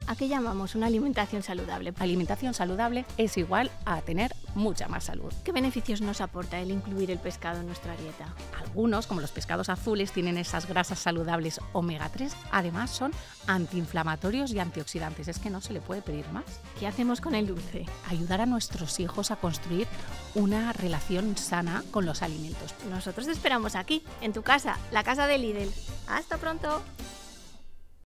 ¿A qué llamamos una alimentación saludable? Alimentación saludable es igual a tener mucha más salud. ¿Qué beneficios nos aporta el incluir el pescado en nuestra dieta? Algunos, como los pescados azules, tienen esas grasas saludables omega 3. Además, son antiinflamatorios y antioxidantes. Es que no se le puede pedir más. ¿Qué hacemos con el dulce? Ayudar a nuestros hijos a construir una relación sana con los alimentos. Nosotros te esperamos aquí, en tu casa, la casa de Lidl. ¡Hasta pronto!